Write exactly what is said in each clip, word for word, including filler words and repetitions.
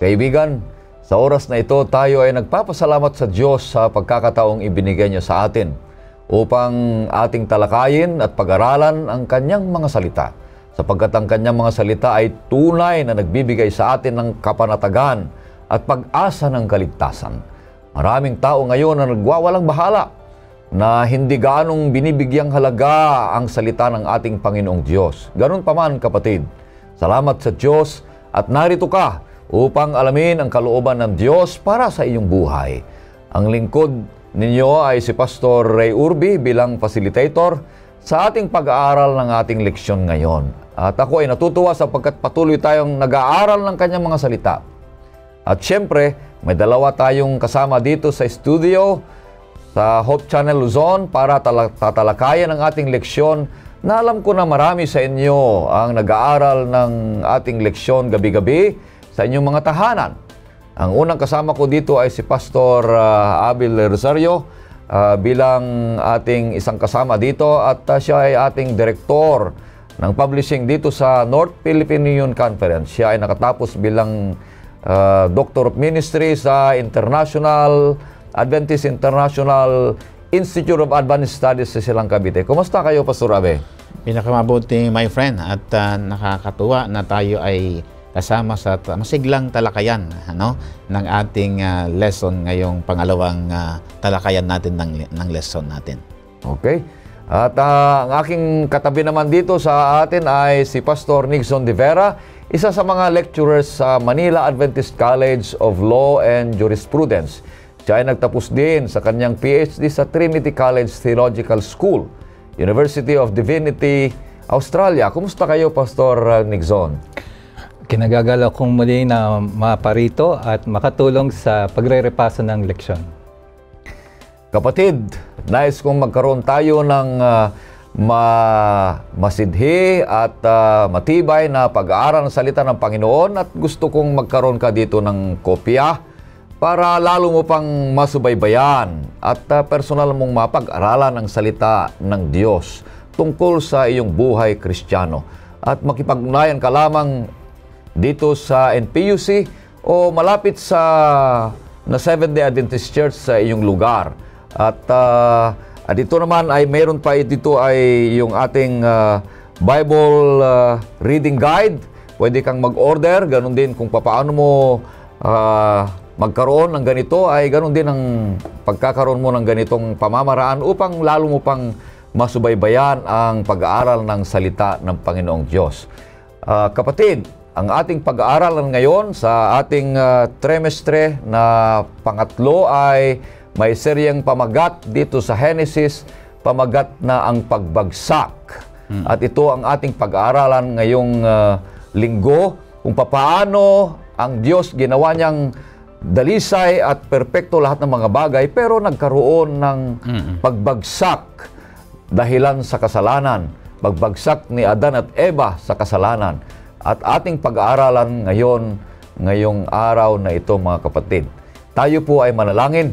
Kaibigan, sa oras na ito tayo ay nagpapasalamat sa Diyos sa pagkakataong ibinigay niya sa atin upang ating talakayin at pag-aralan ang kanyang mga salita. Sapagkat ang kanyang mga salita ay tunay na nagbibigay sa atin ng kapanatagan at pag-asa ng kaligtasan. Maraming tao ngayon na nagwawalang bahala na hindi gaanong binibigyang halaga ang salita ng ating Panginoong Diyos. Ganun pa man, kapatid, salamat sa Diyos at narito ka upang alamin ang kalooban ng Diyos para sa iyong buhay. Ang lingkod ninyo ay si Pastor Ray Urbi bilang facilitator sa ating pag-aaral ng ating leksyon ngayon. At ako ay natutuwa sapagkat patuloy tayong nag-aaral ng kanyang mga salita. At syempre, may dalawa tayong kasama dito sa studio sa Hope Channel Luzon para tatalakayan ang ating leksyon na alam ko na marami sa inyo ang nag-aaral ng ating leksyon gabi-gabi sa inyong mga tahanan. Ang unang kasama ko dito ay si Pastor uh, Abel Rosario uh, bilang ating isang kasama dito at uh, siya ay ating direktor ng publishing dito sa North Philippine Union Conference. Siya ay nakatapos bilang uh, Doctor of Ministry sa International Adventist International Institute of Advanced Studies sa Silang Cavite. Kumusta kayo, Pastor Abe? Pinakamabuti, my friend, at uh, nakakatuwa na tayo ay kasama sa masiglang talakayan, ano, ng ating uh, lesson ngayong pangalawang uh, talakayan natin ng, ng lesson natin. Okay. At uh, ang aking katabi naman dito sa atin ay si Pastor Nixon de Vera, isa sa mga lecturers sa Manila Adventist College of Law and Jurisprudence. Siya ay nagtapos din sa kanyang P H D sa Trinity College Theological School, University of Divinity, Australia. Kumusta kayo, Pastor Nixon? Kinagagala kong muli na maparito at makatulong sa pagre-repaso ng leksyon. Kapatid, nais kong magkaroon tayo ng uh, ma masidhi at uh, matibay na pag-aaral ng salita ng Panginoon at gusto kong magkaroon ka dito ng kopya para lalo mo pang masubaybayan at uh, personal mong mapag-aralan ang salita ng Diyos tungkol sa iyong buhay Kristiyano at makipag-ugnayan ka lamang dito sa N P U C o malapit sa na Seventh-day Adventist Church sa iyong lugar. At, uh, at ito naman ay mayroon pa dito ay yung ating uh, Bible uh, reading guide. Pwede kang mag-order, ganun din kung paano mo uh, magkaroon ng ganito ay ganun din ang pagkakaroon mo ng ganitong pamamaraan upang lalo mo pang masubaybayan ang pag-aaral ng salita ng Panginoong Diyos. Uh, kapatid, ang ating pag-aaralan ngayon sa ating uh, trimestre na pangatlo ay may seryeng pamagat dito sa Genesis, pamagat na ang pagbagsak. Hmm. At ito ang ating pag-aaralan ngayong uh, linggo, kung papaano ang Diyos ginawa niyang dalisay at perpekto lahat ng mga bagay, pero nagkaroon ng hmm. pagbagsak dahilan sa kasalanan. Pagbagsak ni Adan at Eva sa kasalanan. At ating pag-aaralan ngayon, ngayong araw na ito, mga kapatid. Tayo po ay manalangin.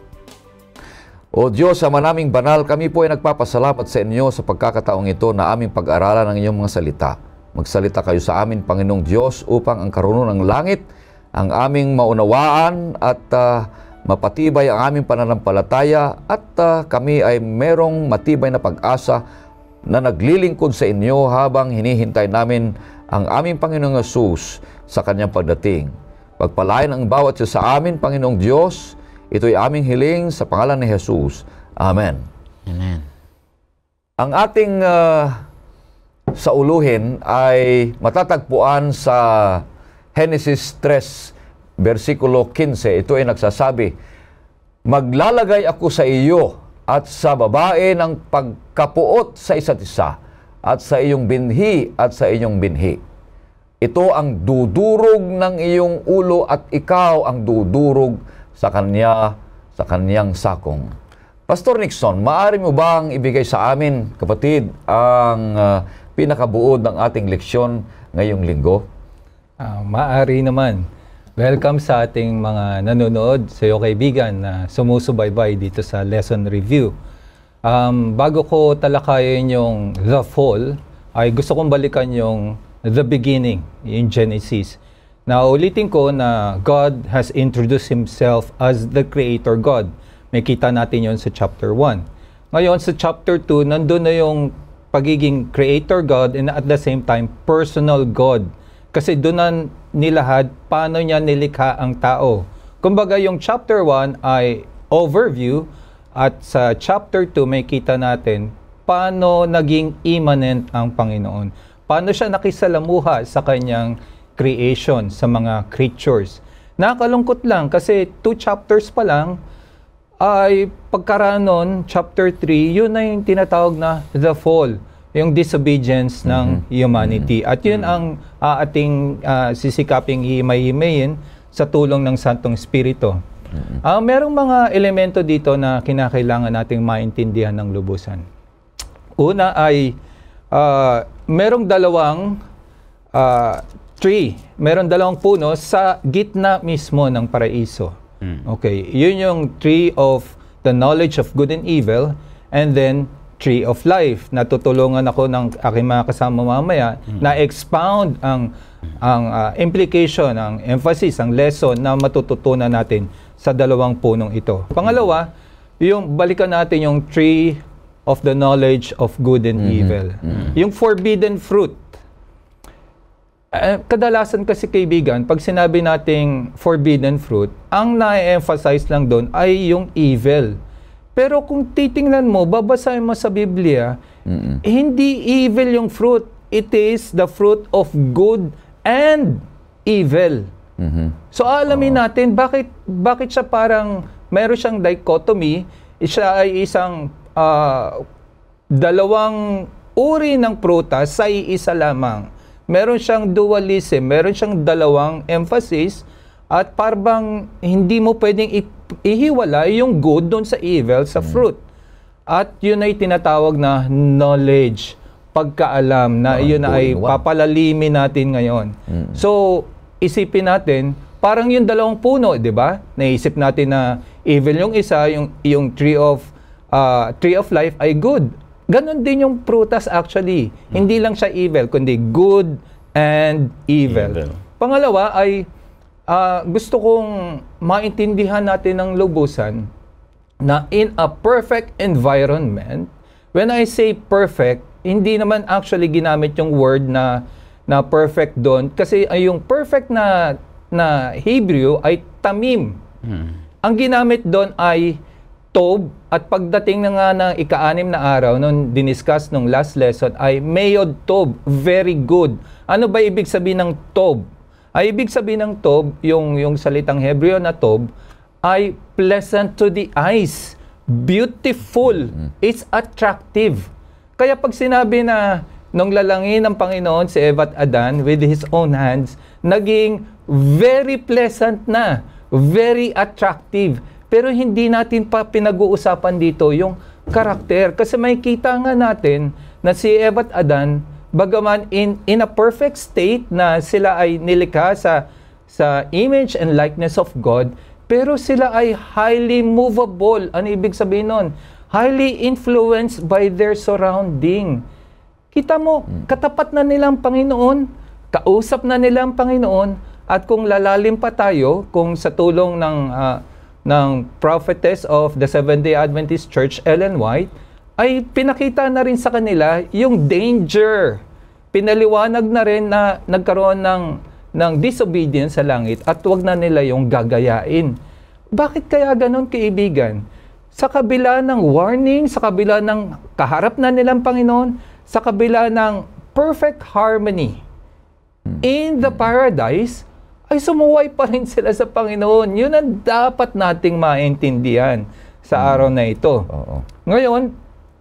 O Diyos, Ama naming banal, kami po ay nagpapasalamat sa inyo sa pagkakataong ito na aming pag-aaralan ang inyong mga salita. Magsalita kayo sa amin, Panginoong Diyos, upang ang karuno ng langit, ang aming maunawaan at uh, mapatibay ang aming pananampalataya at uh, kami ay merong matibay na pag-asa na naglilingkod sa inyo habang hinihintay namin ang aming Panginoong Hesus sa kanyang pagdating. Pagpalain ang bawat isa sa amin, Panginoong Diyos. Ito'y aming hiling sa pangalan ni Hesus. Amen. Amen. Ang ating uh, sauluhin ay matatagpuan sa Genesis three, versikulo fifteen. Ito ay nagsasabi, maglalagay ako sa iyo at sa babae ng pagkapuot sa isa't isa, at sa iyong binhi at sa iyong binhi. Ito ang dudurog ng iyong ulo at ikaw ang dudurog sa kanya, sa kanyang sakong. Pastor Nixon, maaari mo bang ibigay sa amin, kapatid, ang uh, pinakabuod ng ating leksyon ngayong linggo? Uh, maaari naman. Welcome sa ating mga nanonood, sa iyo kaibigan na sumusubaybay dito sa lesson review. Um, bago ko talakayin yung The Fall, ay gusto kong balikan yung The Beginning, yung Genesis, Now, ulitin ko na God has introduced Himself as the Creator God. May kita natin yon sa chapter one. Ngayon, sa chapter two, nandun na yung pagiging Creator God and at the same time, personal God. Kasi doon na nilahad paano niya nilikha ang tao. Kumbaga, yung chapter one ay overview at sa chapter two, may kita natin paano naging immanent ang Panginoon. Paano siya nakisalamuha sa kanyang creation, sa mga creatures. Nakakalungkot lang kasi two chapters pa lang ay pagkaranon, chapter three, yun na yung tinatawag na the fall, yung disobedience ng mm-hmm. humanity. At yun mm-hmm. ang uh, ating uh, sisikaping himay-himayin sa tulong ng Santong Espiritu. Mm-hmm. Uh, merong mga elemento dito na kinakailangan nating maintindihan ng lubusan. Una ay uh, merong dalawang uh, tree, meron dalawang puno sa gitna mismo ng paraiso. Mm. Okay, yun yung tree of the knowledge of good and evil, and then tree of life. Natutulungan ako ng aking mga kasama mamaya mm. na expound ang ang uh, implication, ang emphasis, ang lesson na matututunan natin sa dalawang punong ito. Pangalawa, yung balikan natin yung tree of the knowledge of good and mm-hmm. evil. Mm-hmm. Yung forbidden fruit. Uh, kadalasan kasi kaibigan, pag sinabi nating forbidden fruit, ang na-emphasize lang doon ay yung evil. Pero kung titingnan mo, babasahin mo sa Biblia, mm-hmm. eh, hindi evil yung fruit. It is the fruit of good and evil. Mm-hmm. So alamin oh. natin, bakit, bakit siya parang, meron siyang dichotomy, siya ay isang uh, dalawang uri ng prutas sa iisa lamang. Meron siyang dualism, meron siyang dalawang emphasis, at parang hindi mo pwedeng ihiwala yung good doon sa evil, sa fruit. At yun ay tinatawag na knowledge, pagkaalam, na oh, yun ay papalalimin natin ngayon. Mm. So, isipin natin, parang yung dalawang puno, di ba? Naisip natin na evil yung isa, yung, yung tree of, uh, tree of life ay good. Ganon din yung prutas actually. Hmm. Hindi lang siya evil, kundi good and evil. evil. Pangalawa ay uh, gusto kong maintindihan natin ng lubusan na in a perfect environment, when I say perfect, hindi naman actually ginamit yung word na na perfect doon kasi ay yung perfect na na Hebrew ay tamim. Hmm. Ang ginamit doon ay Tob, at pagdating na nga ng ika-anim na araw, nung diniscuss nung last lesson, ay Mayod Tob, very good. Ano ba ibig sabihin ng Tob? Ay ibig sabihin ng Tob, yung, yung salitang Hebreo na Tob, ay pleasant to the eyes, beautiful, mm-hmm. it's attractive. Kaya pag sinabi na nung lalangin ng Panginoon si Eva at Adan with His own hands, naging very pleasant na, very attractive. Pero hindi natin pa pinag-uusapan dito yung karakter. Kasi may kita nga natin na si Eva at Adan, bagaman in, in a perfect state na sila ay nilikha sa, sa image and likeness of God, pero sila ay highly movable. Ano ibig sabihin nun? Highly influenced by their surrounding. Kita mo, katapat na nilang Panginoon, kausap na nilang Panginoon, at kung lalalim pa tayo, kung sa tulong ng... Uh, ng prophetess of the Seventh-day Adventist Church, Ellen White, ay pinakita na rin sa kanila yung danger. Pinaliwanag na rin na nagkaroon ng, ng disobedience sa langit at wag na nila yung gagayain. Bakit kaya ganon, kaibigan? Sa kabila ng warning, sa kabila ng kaharap na nilang Panginoon, sa kabila ng perfect harmony in the paradise, ay sumuway pa rin sila sa Panginoon. Yun ang dapat nating maintindihan sa araw na ito. Oo. Ngayon,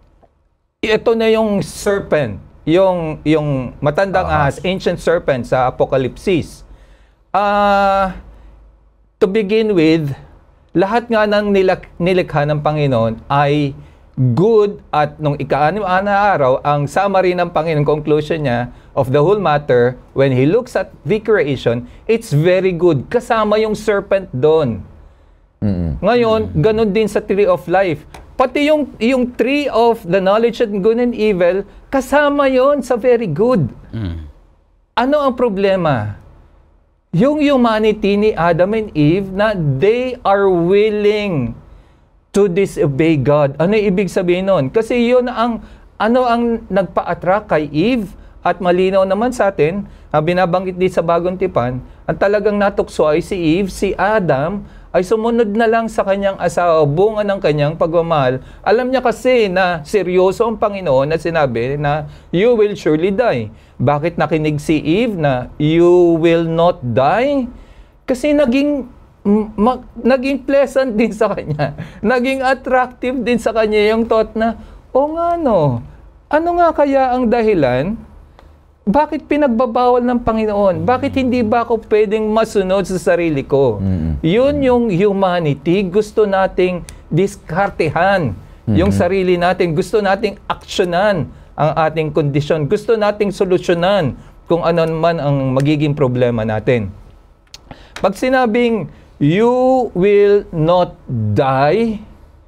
ito na yung serpent, yung, yung matandang ahas, ancient serpent sa Apokalipsis. Uh, to begin with, lahat nga ng nilak, nilikha ng Panginoon ay good, at nung ika-anim na araw, ang summary ng Panginoon, conclusion niya of the whole matter, when He looks at the creation, it's very good. Kasama yung serpent doon. Mm-hmm. Ngayon, mm-hmm. ganun din sa tree of life. Pati yung, yung tree of the knowledge of good and evil, kasama yon sa very good. Mm. Ano ang problema? yung humanity ni Adam and Eve na they are willing to disobey God. Ano ibig sabihin nun? Kasi yun ang, ano ang nagpa-attract kay Eve at malinaw naman sa atin, uh, binabanggit din sa Bagong Tipan, ang talagang natukso ay si Eve, si Adam, ay sumunod na lang sa kanyang asawa, bunga ng kanyang pagmamahal. Alam niya kasi na seryoso ang Panginoon na sinabi na you will surely die. Bakit nakinig si Eve na you will not die? Kasi naging mag, naging pleasant din sa kanya. Naging attractive din sa kanya yung thought na, o nga no, ano nga kaya ang dahilan? Bakit pinagbabawal ng Panginoon? Bakit hindi ba ako pwedeng masunod sa sarili ko? Mm-hmm. Yun yung humanity. Gusto nating diskartehan mm-hmm. yung sarili natin. Gusto nating aksyonan ang ating kondisyon. Gusto nating solusyonan kung ano man ang magiging problema natin. Pag sinabing, you will not die,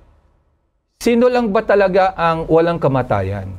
sino lang ba talaga ang walang kamatayan?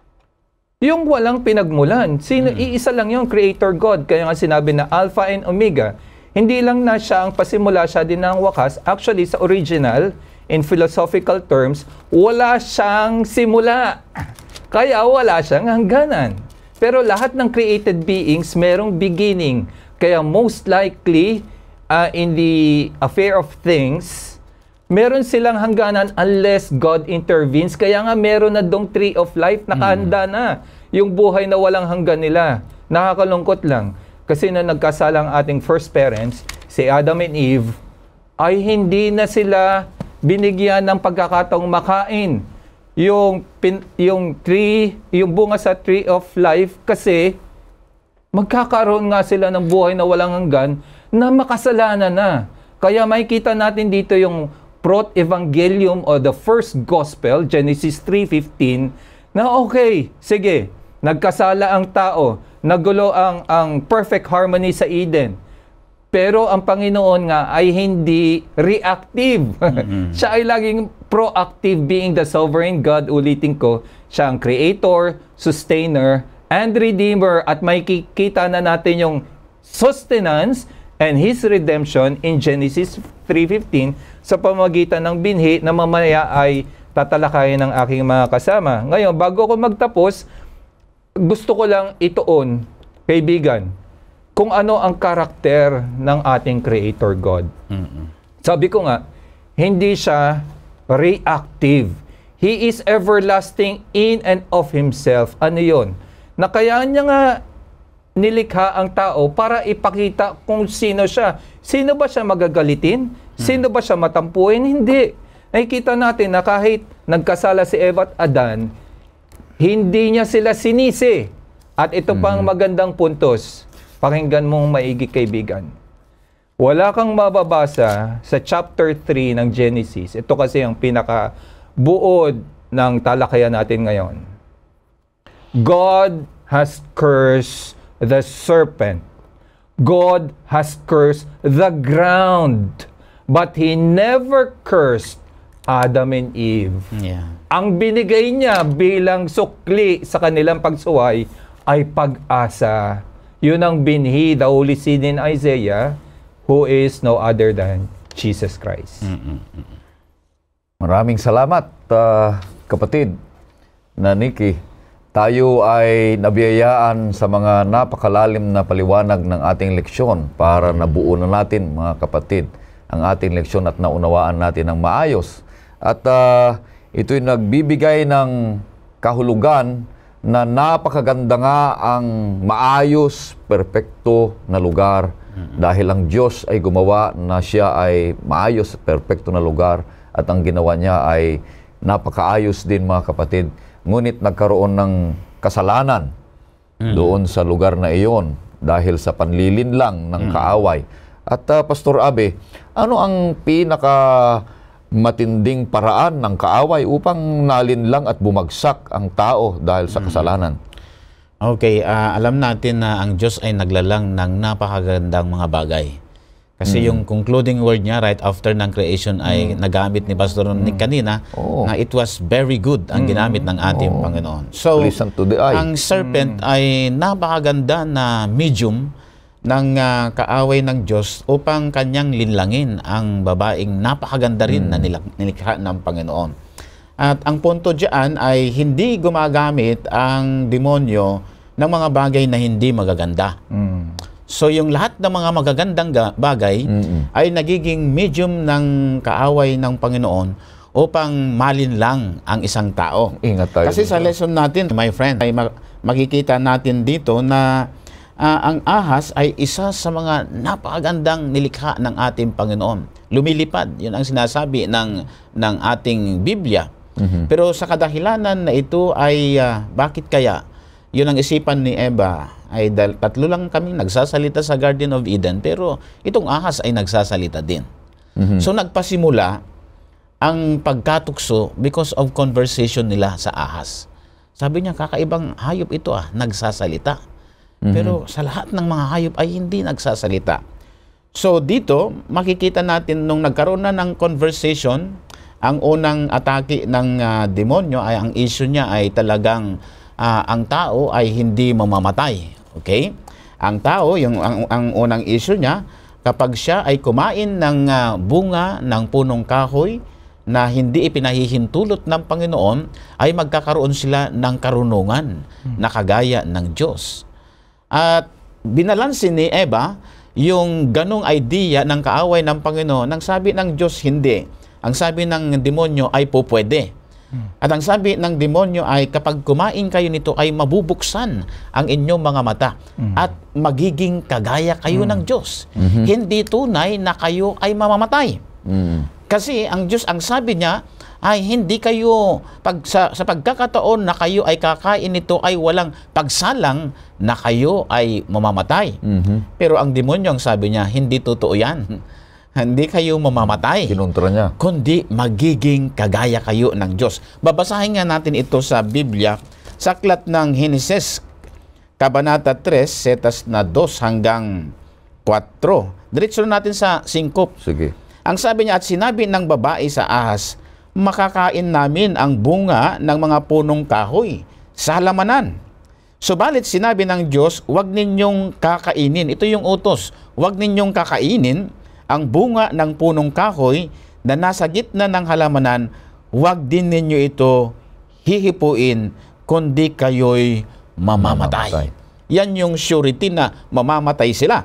Yung walang pinagmulan. Sino, hmm. iisa lang yung Creator God. Kaya nga sinabi na Alpha and Omega. Hindi lang na siya ang pasimula, siya din ang wakas. Actually, sa original, in philosophical terms, wala siyang simula. Kaya wala siyang hangganan. Pero lahat ng created beings, merong beginning. Kaya most likely, uh, in the affair of things, meron silang hangganan unless God intervenes. Kaya nga meron na dong tree of life, nakahanda na yung buhay na walang hanggan nila. Nakakalungkot lang. Kasi na nagkasala ang ating first parents, si Adam and Eve, ay hindi na sila binigyan ng pagkakataong makain yung, pin, yung tree, yung bunga sa tree of life kasi magkakaroon nga sila ng buhay na walang hanggan na makasalanan na. Kaya makikita natin dito yung Proto-Evangelium o the first gospel, Genesis three fifteen, na okay, sige, nagkasala ang tao, nagulo ang, ang perfect harmony sa Eden. Pero ang Panginoon nga ay hindi reactive. Mm-hmm. Siya ay laging proactive, being the sovereign God. Ulitin ko, siya ang creator, sustainer, and redeemer. At may kikita na natin yung sustenance and His redemption in Genesis three fifteen sa pamamagitan ng binhi na mamaya ay tatalakayin ng aking mga kasama. Ngayon, bago ko magtapos, gusto ko lang ituon, kaibigan, kung ano ang karakter ng ating Creator God. Mm-hmm. Sabi ko nga, hindi siya reactive. He is everlasting in and of Himself. Ano yun? Na kaya niya nga nilikha ang tao para ipakita kung sino siya. Sino ba siya magagalitin? Sino ba siya matampuin? Hindi. Nakikita natin na kahit nagkasala si Eva at Adan, hindi niya sila sinisi. At ito pang mm-hmm. magandang puntos. Pakinggan mong maigi, kaibigan. Wala kang mababasa sa chapter three ng Genesis. Ito kasi ang pinakabuod ng talakayan natin ngayon. God has cursed the serpent. God has cursed the ground. But He never cursed Adam and Eve. Yeah. Ang binigay niya bilang sukli sa kanilang pagsuway ay pag-asa. Yun ang binhi, the Holy Seed in Isaiah, who is no other than Jesus Christ. Mm-mm. Maraming salamat, uh, kapatid na Nicky. Tayo ay nabiyayaan sa mga napakalalim na paliwanag ng ating leksyon para nabuo na natin, mga kapatid, ang ating leksyon at naunawaan natin ng maayos. At uh, ito'y nagbibigay ng kahulugan na napakaganda nga ang maayos, perpekto na lugar. Mm-hmm. Dahil ang Diyos ay gumawa na siya ay maayos, perpekto na lugar at ang ginawa niya ay napakaayos din, mga kapatid. Ngunit nagkaroon ng kasalanan mm-hmm. doon sa lugar na iyon dahil sa panlilin lang ng mm-hmm. kaaway. At uh, Pastor Abe, ano ang pinaka matinding paraan ng kaaway upang nalinlang at bumagsak ang tao dahil sa kasalanan? Okay, uh, alam natin na ang Diyos ay naglalang ng napakagandang mga bagay. Kasi mm. yung concluding word niya right after ng creation ay mm. nagamit ni Pastor mm. Nick kanina oh. na it was very good ang ginamit ng ating oh. Panginoon. So, to the eye. Ang serpent mm. ay napakaganda na medium ng uh, kaaway ng Diyos upang kanyang linlangin ang babaeng napakaganda rin mm. na nilikha ng Panginoon. At ang punto diyan ay hindi gumagamit ang demonyo ng mga bagay na hindi magaganda. Mm. So yung lahat ng mga magagandang bagay mm-mm. ay nagiging medium ng kaaway ng Panginoon upang malinlang ang isang tao. Ingat tayo. Kasi sa lesson natin, my friend, ay makikita natin dito na uh, ang ahas ay isa sa mga napakagandang nilikha ng ating Panginoon. Lumilipad, yun ang sinasabi ng, ng ating Biblia. Mm-hmm. Pero sa kadahilanan na ito ay uh, bakit kaya? Yun ang isipan ni Eva, ay dal- tatlo lang kaming nagsasalita sa Garden of Eden, pero itong ahas ay nagsasalita din. Mm-hmm. So nagpasimula ang pagkatukso because of conversation nila sa ahas. Sabi niya, kakaibang hayop ito ah, nagsasalita. Mm-hmm. Pero sa lahat ng mga hayop ay hindi nagsasalita. So dito, makikita natin nung nagkaroon na ng conversation, ang unang atake ng uh, demonyo ay ang issue niya ay talagang Uh, ang tao ay hindi mamamatay. Okay? Ang tao, yung ang, ang unang issue niya, kapag siya ay kumain ng uh, bunga ng punong kahoy na hindi ipinahihintulot ng Panginoon, ay magkakaroon sila ng karunungan hmm. na kagaya ng Diyos. At binalansin ni Eva yung ganong idea ng kaaway ng Panginoon. Nang sabi ng Diyos, hindi. Ang sabi ng demonyo ay po pwede. At ang sabi ng demonyo ay kapag kumain kayo nito ay mabubuksan ang inyong mga mata mm. at magiging kagaya kayo mm. ng Diyos. Mm-hmm. Hindi tunay na kayo ay mamamatay. Mm. Kasi ang Diyos, ang sabi niya ay hindi kayo, pag, sa, sa pagkakataon na kayo ay kakain nito ay walang pagsalang na kayo ay mamamatay. Mm-hmm. Pero ang demonyo, ang sabi niya, hindi totoo yan. Hindi kayo mamamatay. Kinontra niya. Kundi magiging kagaya kayo ng Diyos. Babasahin nga natin ito sa Biblia, sa aklat ng Heneses, Kabanata tres, setas na dos hanggang kwatro. Diretso natin sa singkop. Sige. Ang sabi niya, at sinabi ng babae sa ahas, makakain namin ang bunga ng mga punong kahoy sa halamanan. Subalit sinabi ng Diyos, huwag ninyong kakainin. Ito yung utos. Huwag ninyong kakainin ang bunga ng punong kahoy na nasa gitna ng halamanan, huwag din ninyo ito hihipuin, kundi kayo'y mamamatay. mamamatay. Yan yung surety na mamamatay sila.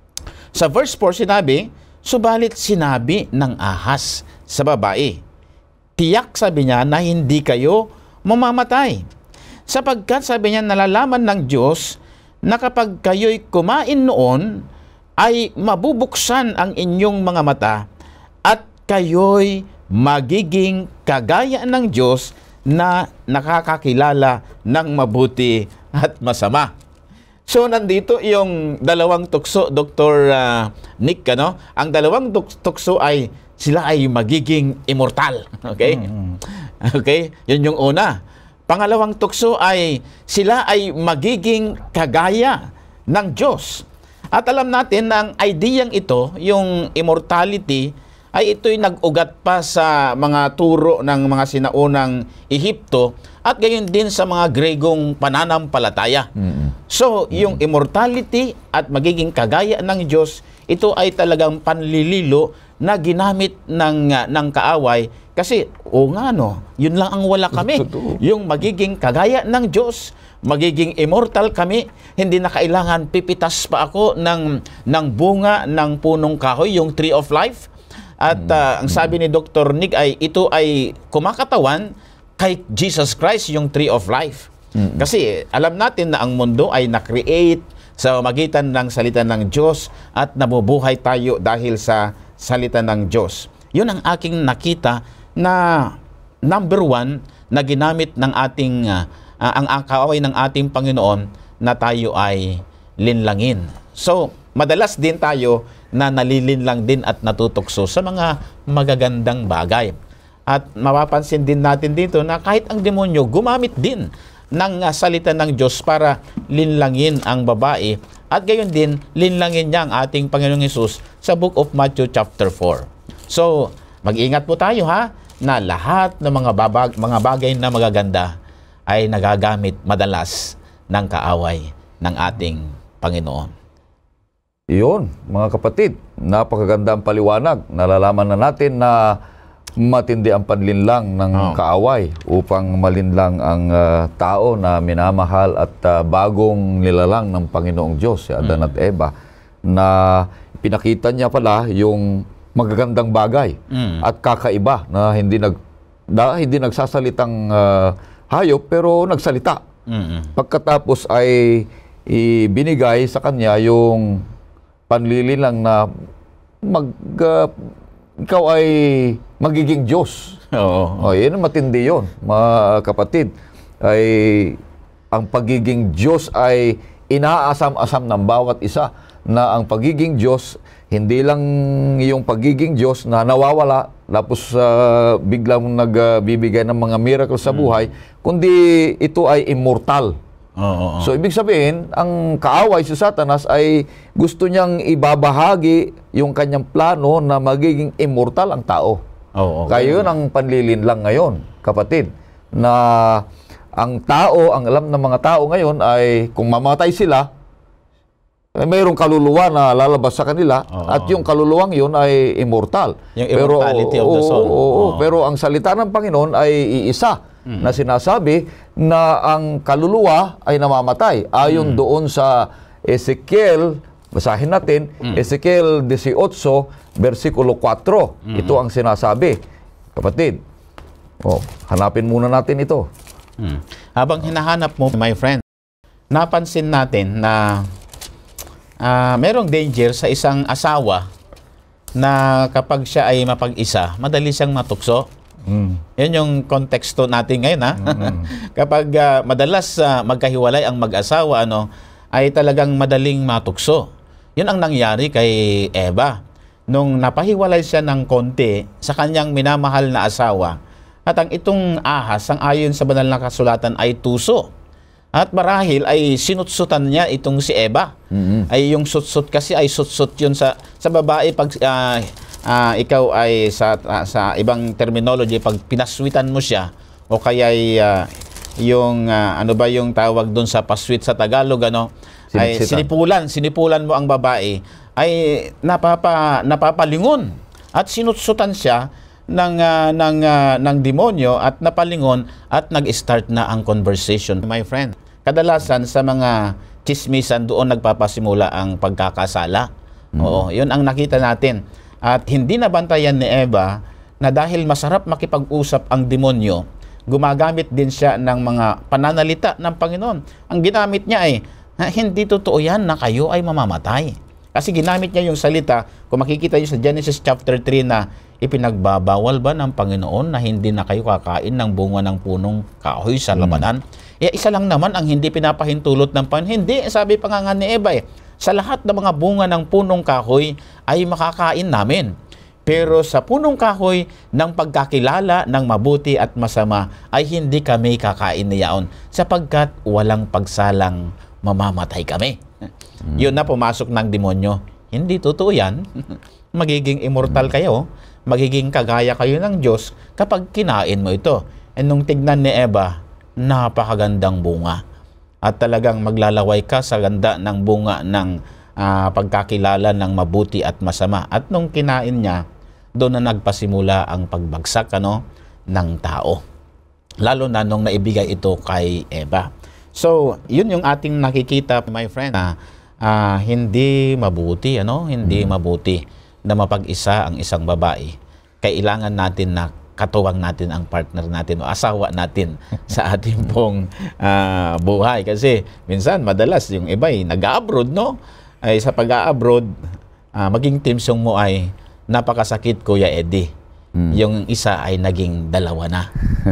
Sa verse four sinabi, subalit sinabi ng ahas sa babae, tiyak sabi niya na hindi kayo mamamatay. Sapagkat sabi niya, nalalaman ng Diyos na kapag kayo'y kumain noon, ay mabubuksan ang inyong mga mata at kayo'y magiging kagaya ng Diyos na nakakakilala ng mabuti at masama. So nandito yung dalawang tukso, Doctor Uh, Nick, ano? Ang dalawang tukso ay sila ay magiging immortal. Okay? Mm-hmm. Okay? Yun yung una. Pangalawang tukso ay sila ay magiging kagaya ng Diyos. At alam natin na ang ideyang ito, yung immortality, ay ito'y nag-ugat pa sa mga turo ng mga sinaunang Ehipto at gayon din sa mga Gregong pananampalataya. Mm-hmm. So, yung immortality at magiging kagaya ng Diyos, ito ay talagang panlililo na ginamit ng, ng kaaway. Kasi, o nga no, yun lang ang wala kami. Yung magiging kagaya ng Diyos, magiging immortal kami, hindi na kailangan pipitas pa ako ng, ng bunga ng punong kahoy, yung tree of life. At uh, ang sabi ni Doctor Nick ay ito ay kumakatawan kay Jesus Christ, yung tree of life. Mm-hmm. Kasi alam natin na ang mundo ay na-create sa magitan ng salita ng Diyos at nabubuhay tayo dahil sa salita ng Diyos. Yun ang aking nakita na number one na ginamit ng ating uh, Uh, ang kaaway ng ating Panginoon na tayo ay linlangin. So, madalas din tayo na nalilinlang din at natutukso sa mga magagandang bagay. At mapapansin din natin dito na kahit ang demonyo gumamit din ng uh, salita ng Diyos para linlangin ang babae. At gayon din, linlangin niya ang ating Panginoong Hesus sa Book of Matthew chapter four. So, mag-ingat po tayo ha, na lahat ng mga, babag, mga bagay na magaganda ay nagagamit madalas ng kaaway ng ating Panginoon. Iyon, mga kapatid, napakagandang paliwanag. Nalalaman na natin na matindi ang panlinlang ng Oh. kaaway upang malinlang ang uh, tao na minamahal at uh, bagong nilalang ng Panginoong Diyos, si Adan at Eva, na pinakita niya pala yung magagandang bagay Mm. at kakaiba na hindi nag na, hindi nagsasalitang uh, hayop pero nagsalita. Mm-mm. Pagkatapos ay ibinigay sa kanya yung panlililang na mag uh, ikaw ay magiging Diyos. Oo. Oh, yun matindi yun, mga kapatid. Ay ang pagiging Diyos ay inaasam-asam ng bawat isa, na ang pagiging Diyos hindi lang yung pagiging Diyos na nawawala tapos uh, biglang nagbibigay ng mga miracle sa buhay, kundi ito ay immortal. Oo. So, ibig sabihin, ang kaaway si Satanas ay gusto niyang ibabahagi yung kanyang plano na magiging immortal ang tao. Oo. Kaya yun ang panlilinlang ngayon, kapatid, na ang tao, ang alam ng mga tao ngayon ay kung mamatay sila, ay mayroong kaluluwa na lalabas sa kanila, Oo. at yung kaluluwang yun ay immortal. Yung immortality of the oo, soul. oo, oo. Oo. Pero ang salita ng Panginoon ay iisa, na sinasabi na ang kaluluwa ay namamatay. Ayon doon sa Ezekiel, basahin natin, Ezekiel eighteen, versikulo four. Ito ang sinasabi. Kapatid, oh, hanapin muna natin ito. Hmm. Habang hinahanap mo, my friend, napansin natin na ah, merong danger sa isang asawa na kapag siya ay mapag-isa, madali siyang matukso. Mm. Yan yung konteksto natin ngayon, ha? Kapag ah, madalas ah, magkahiwalay ang mag-asawa, ano, ay talagang madaling matukso. Yun ang nangyari kay Eva. Nung napahiwalay siya ng konti sa kanyang minamahal na asawa, at ang itong ahas, ang ayon sa banal na kasulatan, ay tuso. At marahil ay sinutsutan niya itong si Eva. Ay yung sutsut kasi ay sutsut yun sa, sa babae pag... ah, Uh, ikaw ay sa uh, sa ibang terminology, pag pinaswitan mo siya o kaya ay uh, yung uh, ano ba yung tawag doon sa paswit sa Tagalog, ano, ay Siniksitan. sinipulan sinipulan mo ang babae, ay napapa napapalingon at sinutsutan siya ng uh, ng uh, ng demonyo at napalingon at nag-start na ang conversation, my friend. Kadalasan sa mga chismisan doon nagpapasimula ang pagkakasala. Oo, yun ang nakita natin. At hindi nabantayan ni Eva na dahil masarap makipag-usap ang demonyo, gumagamit din siya ng mga pananalita ng Panginoon. Ang ginamit niya ay, hindi totoo yan na kayo ay mamamatay. Kasi ginamit niya yung salita, kung makikita niyo sa Genesis chapter three, na ipinagbabawal ba ng Panginoon na hindi na kayo kakain ng bunga ng punong kahoy sa labanan? Hmm. Eh, isa lang naman ang hindi pinapahintulot ng Panginoon. Hindi, sabi pa nga ni Eva eh, sa lahat ng mga bunga ng punong kahoy ay makakain namin. Pero sa punong kahoy ng pagkakilala ng mabuti at masama ay hindi kami kakain niyaon, sapagkat walang pagsalang mamamatay kami. Mm. Yun na pumasok ng demonyo. Hindi totoo yan. Magiging immortal kayo, magiging kagaya kayo ng Diyos kapag kinain mo ito. E nung tignan ni Eva, napakagandang bunga. At talagang maglalaway ka sa ganda ng bunga ng uh, pagkakilala ng mabuti at masama. At nung kinain niya, doon na nagpasimula ang pagbagsak, ano, ng tao. Lalo na nung naibigay ito kay Eva. So, yun yung ating nakikita, my friend, na uh, hindi mabuti, ano, hindi mm. mabuti na mapag-isa ang isang babae. Kailangan natin na katuwang natin ang partner natin o asawa natin sa ating pong uh, buhay. Kasi minsan, madalas, yung iba ay nag-abroad, no? Ay sa pag-abroad, uh, maging teamsong mo ay napakasakit, Kuya Eddie. Hmm. Yung isa ay naging dalawa na.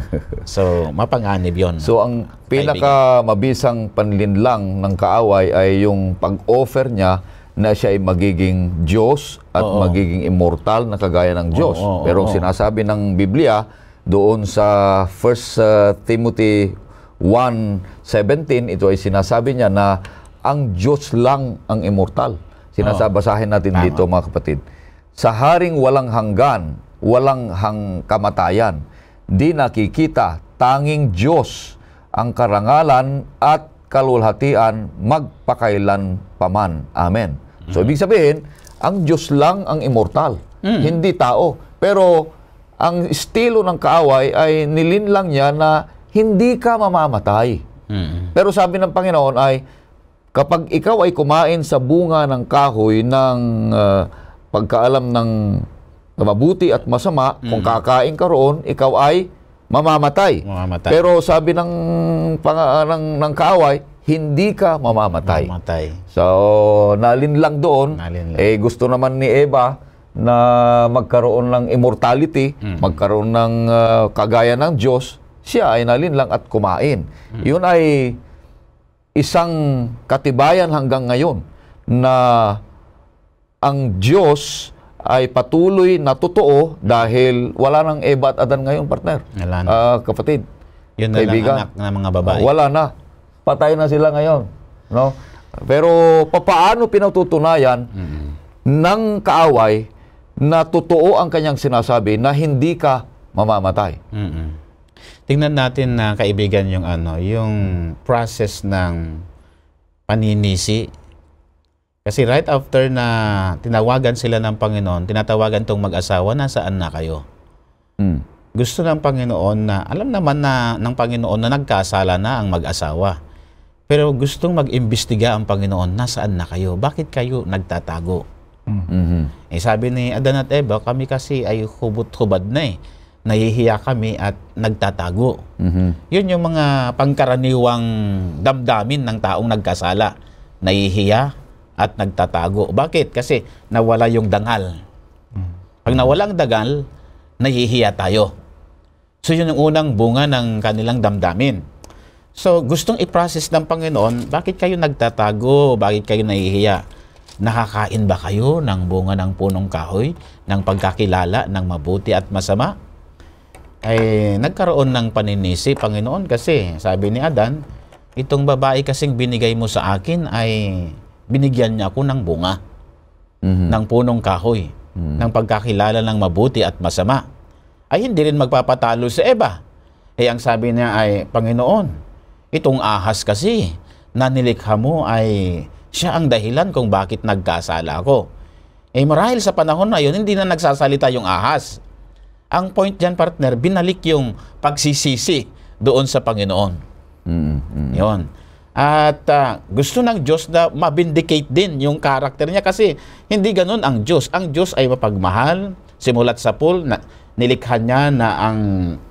So, mapanganib yun. So, ang pinaka-mabisang panlinlang ng kaaway ay yung pag-offer niya na siya ay magiging Diyos at Oo. magiging immortal na kagaya ng Diyos. Oo, Pero oo. sinasabi ng Biblia doon sa First Timothy one seventeen, ito ay sinasabi niya na ang Diyos lang ang immortal. Sinasabi, basahin natin Tama. dito, mga kapatid. Sa haring walang hanggan, walang hang kamatayan, di nakikita, tanging Diyos ang karangalan at kalulhatian magpakailan paman. Amen. So, ibig sabihin, ang Diyos lang ang immortal, mm. hindi tao. Pero, ang estilo ng kaaway ay nilinlang niya na hindi ka mamamatay. Mm. Pero sabi ng Panginoon ay, kapag ikaw ay kumain sa bunga ng kahoy ng uh, pagkaalam ng mabuti at masama, mm. kung kakain ka roon, ikaw ay mamamatay. mamamatay. Pero sabi ng, pang, ng, ng kaaway, hindi ka mamamatay. mamamatay. So, nalinlang doon, nalinlang. eh gusto naman ni Eva na magkaroon ng immortality, mm. magkaroon ng uh, kagaya ng Diyos, siya ay nalinlang at kumain. Mm. Yun ay isang katibayan hanggang ngayon na ang Diyos ay patuloy na totoo dahil wala nang Eva at Adan ngayon, partner. Wala na. Uh, kapatid. Yun na lang anak ng mga babae. Uh, wala na. Patay na sila ngayon. No? Pero papaano pinatutunayan mm-hmm. ng kaaway na totoo ang kanyang sinasabi na hindi ka mamamatay? Mm-hmm. Tingnan natin na kaibigan yung ano, yung process ng paninisi. Kasi right after na tinawagan sila ng Panginoon, tinatawagan tong mag-asawa, nasaan na kayo? Mm. Gusto ng Panginoon na, alam naman na ng Panginoon na nagkasala na ang mag-asawa. Pero gustong mag-imbestiga ang Panginoon, nasaan na kayo? Bakit kayo nagtatago? Mm-hmm. Eh sabi ni Adan at Eva, kami kasi ay hubot-hubad na eh. Nahihiya kami at nagtatago. Mm-hmm. Yun yung mga pangkaraniwang damdamin ng taong nagkasala. Nahihiya at nagtatago. Bakit? Kasi nawala yung dangal. Pag nawala ang dangal, nahihiya tayo. So yun yung unang bunga ng kanilang damdamin. So gustong i-process ng Panginoon, bakit kayo nagtatago? Bakit kayo nahihiya? Nakakain ba kayo ng bunga ng punong kahoy, ng pagkakilala ng mabuti at masama? Ay nagkaroon ng paninisi, Panginoon, kasi sabi ni Adan, itong babae kasing binigay mo sa akin ay binigyan niya ako ng bunga, mm-hmm. ng punong kahoy, mm-hmm. ng pagkakilala ng mabuti at masama. Ay hindi rin magpapatalo si Eva. Eh ang sabi niya ay, Panginoon, itong ahas kasi na nilikha mo ay siya ang dahilan kung bakit nagkasala ako. Eh marahil sa panahon na yun, hindi na nagsasalita yung ahas. Ang point dyan, partner, binalik yung pagsisisi doon sa Panginoon. Mm-hmm. Yun. At uh, gusto ng Diyos na mabindicate din yung karakter niya kasi hindi ganun ang Diyos. Ang Diyos ay mapagmahal, simulat sa pool, na, nilikha niya na ang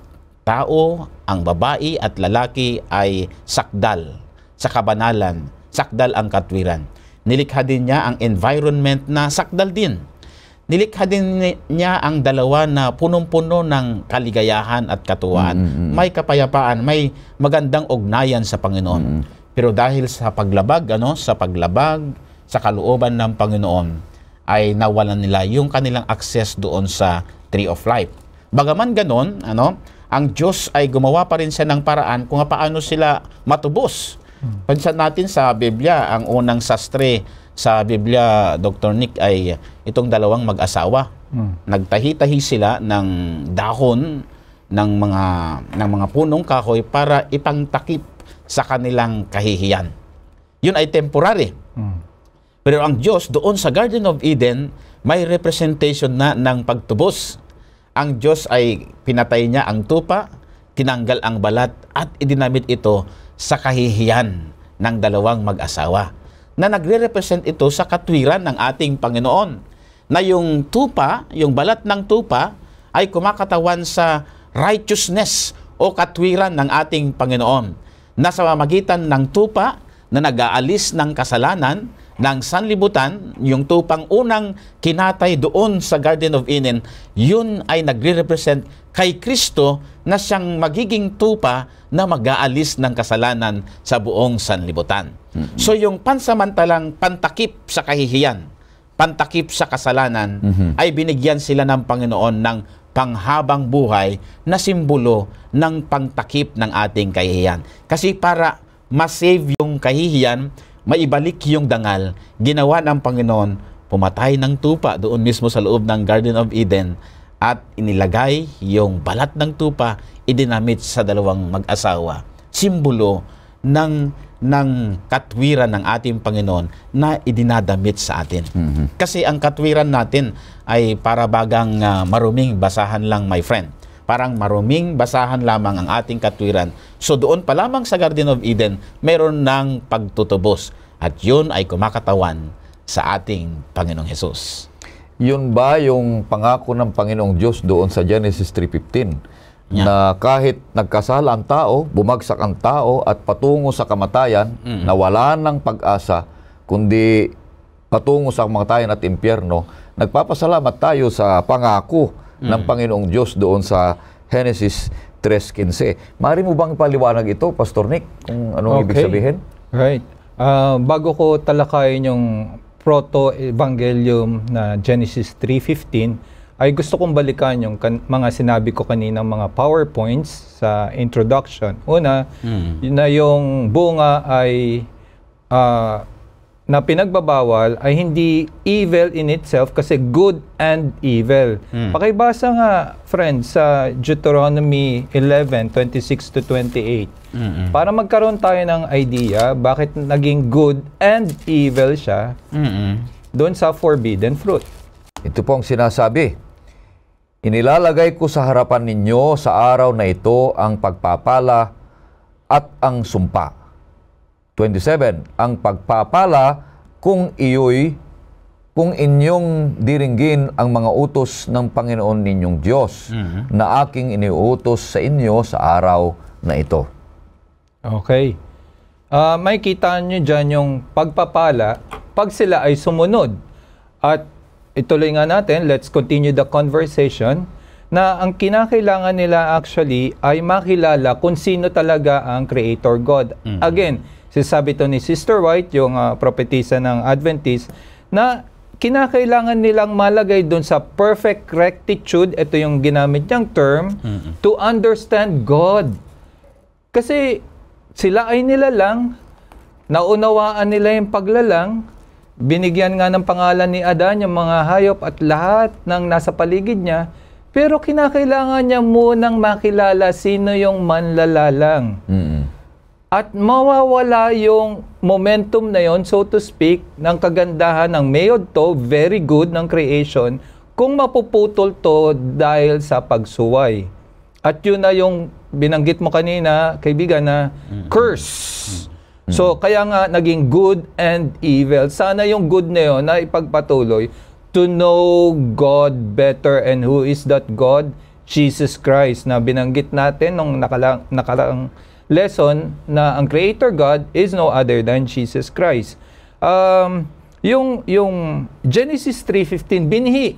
tao, ang babae at lalaki ay sakdal sa kabanalan, sakdal ang katwiran. Nilikha din niya ang environment na sakdal din. Nilikha din niya ang dalawa na punong-puno ng kaligayahan at katuwaan. Mm-hmm. May kapayapaan, may magandang ugnayan sa Panginoon. Mm-hmm. Pero dahil sa paglabag, ano, sa paglabag, sa kalooban ng Panginoon, ay nawalan nila yung kanilang access doon sa Tree of Life. Bagaman ganon, ano, ang Diyos ay gumawa pa rin siya ng paraan kung paano sila matubos. Hmm. Pansin natin sa Biblia, ang unang sastre sa Biblia, Doctor Nick, ay itong dalawang mag-asawa. Hmm. Nagtahi-tahi sila ng dahon ng mga, ng mga punong kahoy para ipangtakip sa kanilang kahihiyan. Yun ay temporary. Hmm. Pero ang Diyos doon sa Garden of Eden, may representation na ng pagtubos. Ang Diyos ay pinatay niya ang tupa, tinanggal ang balat, at idinamit ito sa kahihiyan ng dalawang mag-asawa. Na nagre-represent ito sa katwiran ng ating Panginoon. Na yung tupa, yung balat ng tupa, ay kumakatawan sa righteousness o katwiran ng ating Panginoon. Na sa pamamagitan ng tupa na nag-aalis ng kasalanan, ng sanlibutan, yung tupang unang kinatay doon sa Garden of Eden, yun ay nagre-represent kay Kristo na siyang magiging tupa na mag-aalis ng kasalanan sa buong sanlibutan. Mm-hmm. So yung pansamantalang pantakip sa kahihiyan, pantakip sa kasalanan, mm-hmm. ay binigyan sila ng Panginoon ng panghabang buhay na simbolo ng pangtakip ng ating kahihiyan. Kasi para ma-save yung kahihiyan, maibalik yung dangal, ginawa ng Panginoon, pumatay ng tupa doon mismo sa loob ng Garden of Eden at inilagay yung balat ng tupa, idinamit sa dalawang mag-asawa. Simbolo ng ng katwiran ng ating Panginoon na idinadamit sa atin. Mhm. Kasi ang katwiran natin ay para bagang ah, maruming basahan lang, my friend. Parang maruming basahan lamang ang ating katwiran. So doon pa lamang sa Garden of Eden, meron ng pagtutubos. At yun ay kumakatawan sa ating Panginoong Hesus. Yun ba yung pangako ng Panginoong Diyos doon sa Genesis three fifteen? Yeah. Na kahit nagkasala ang tao, bumagsak ang tao at patungo sa kamatayan, Mm. na wala ng pag-asa, kundi patungo sa kamatayan at impyerno, nagpapasalamat tayo sa pangako ng Panginoong Diyos doon sa Genesis three fifteen. Maaari mo bang ipaliwanag ito, Pastor Nick, kung anong ibig Okay. sabihin? Right. Ah, bago ko talakayin yung proto-evangelium na Genesis three fifteen, ay gusto kong balikan yung kan- mga sinabi ko kanina, mga PowerPoints sa introduction. Una, yun na yung bunga ay ah, na pinagbabawal ay hindi evil in itself kasi good and evil. Pakibasa nga, friends, sa Deuteronomy eleven, twenty-six to twenty-eight. Mm-mm. Para magkaroon tayo ng idea bakit naging good and evil siya Mm-mm. doon sa forbidden fruit. Ito po ang sinasabi. Inilalagay ko sa harapan ninyo sa araw na ito ang pagpapala at ang sumpa. twenty-seven. Ang pagpapala kung iyo'y kung inyong diringgin ang mga utos ng Panginoon ninyong Diyos na aking iniutos sa inyo sa araw na ito. Okay. Ah, may kita nyo dyan yung pagpapala pag sila ay sumunod. At ituloy nga natin, let's continue the conversation, na ang kinakailangan nila actually ay makilala kung sino talaga ang Creator God. Again, sinasabi to ni Sister White, yung uh, propetisa ng Adventist, na kinakailangan nilang malagay doon sa perfect rectitude, ito yung ginamit niyang term, to understand God. Kasi sila ay nilalang, naunawaan nila yung paglalang, binigyan nga ng pangalan ni Adan yung mga hayop at lahat ng nasa paligid niya, pero kinakailangan niya munang makilala sino yung manlalalang. Mm-mm. At mawawala yung momentum na yon, so to speak, ng kagandahan ng mayod to, very good ng creation, kung mapuputol to dahil sa pagsuway. At yun na yung binanggit mo kanina, kaibigan, na curse. So, kaya nga naging good and evil. Sana yung good na yun na ipagpatuloy to know God better. And who is that God? Jesus Christ, na binanggit natin nung nakalang, nakalang lesson na ang Creator God is no other than Jesus Christ. Um, yung, yung Genesis three fifteen, binhi.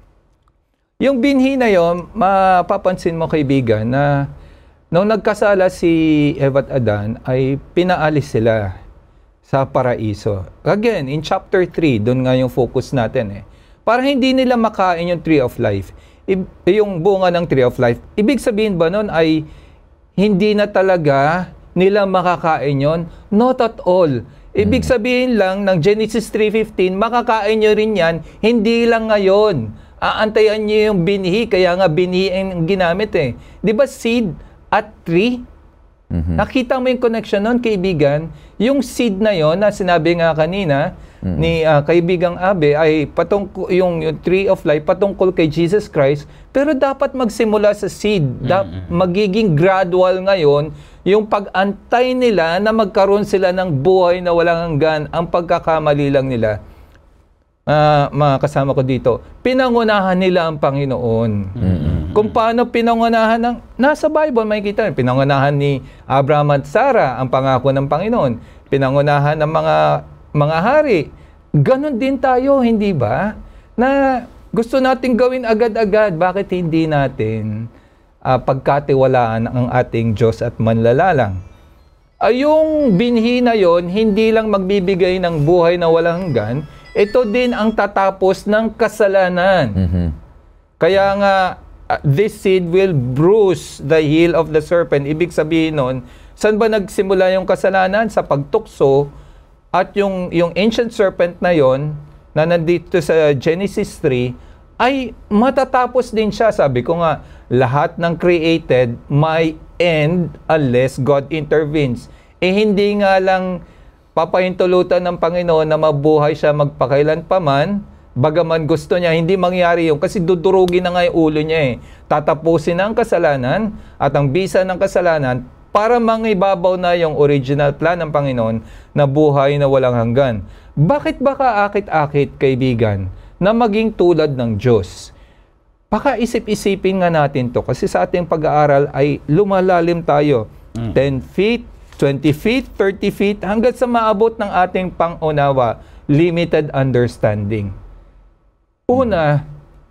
Yung binhi na yon, mapapansin mo, kaibigan, na nung nagkasala si Eva at Adan, ay pinaalis sila sa paraiso. Again, in chapter three, doon nga yung focus natin eh. Para hindi nila makain yung tree of life. I- yung bunga ng tree of life. Ibig sabihin ba nun ay hindi na talaga nila makakain yon? Not at all. Ibig sabihin lang ng Genesis three fifteen, makakain nyo rin yan, hindi lang ngayon. Aantayan nyo yung binhi, kaya nga binhi ang ginamit eh. Di ba seed at tree? Mhm. Nakita mo yung connection nun, kaibigan? Yung seed na yon na sinabi nga kanina ni ah, kaibigang Abe ay patungkol yung, yung tree of life patungkol kay Jesus Christ, pero dapat magsimula sa seed. Dap- magiging gradual ngayon yung pag-antay nila na magkaroon sila ng buhay na walang hanggan. Ang pagkakamali lang nila, ah, mga kasama ko dito, pinangunahan nila ang Panginoon. Kung paano pinangunahan ng, nasa Bible may kita, pinangunahan ni Abraham at Sarah ang pangako ng Panginoon. Pinangunahan ng mga mga hari. Ganon din tayo, hindi ba? Na gusto nating gawin agad-agad, bakit hindi natin ah, pagkatiwalaan ang ating Diyos at manlalalang? Ay, yung binhi na yon, hindi lang magbibigay ng buhay na walang hanggan, ito din ang tatapos ng kasalanan. Mhm. Kaya nga, uh, this seed will bruise the heel of the serpent. Ibig sabihin nun, saan ba nagsimula yung kasalanan? Sa pagtukso. At yung, yung ancient serpent na yon na nandito sa Genesis three, ay matatapos din siya. Sabi ko nga, lahat ng created may end unless God intervenes. Eh hindi nga lang papahintulutan ng Panginoon na mabuhay siya magpakailan pa man, bagaman gusto niya, hindi mangyari yun kasi dudurugin na nga yung ulo niya eh. Tatapusin na ang kasalanan at ang bisa ng kasalanan para mangibabaw na yung original plan ng Panginoon na buhay na walang hanggan. Bakit baka akit-akit, kaibigan, na maging tulad ng Diyos? Baka isip-isipin nga natin to kasi sa ating pag-aaral ay lumalalim tayo. Mm. ten feet, twenty feet, thirty feet, hanggang sa maabot ng ating pangunawa, limited understanding. Una,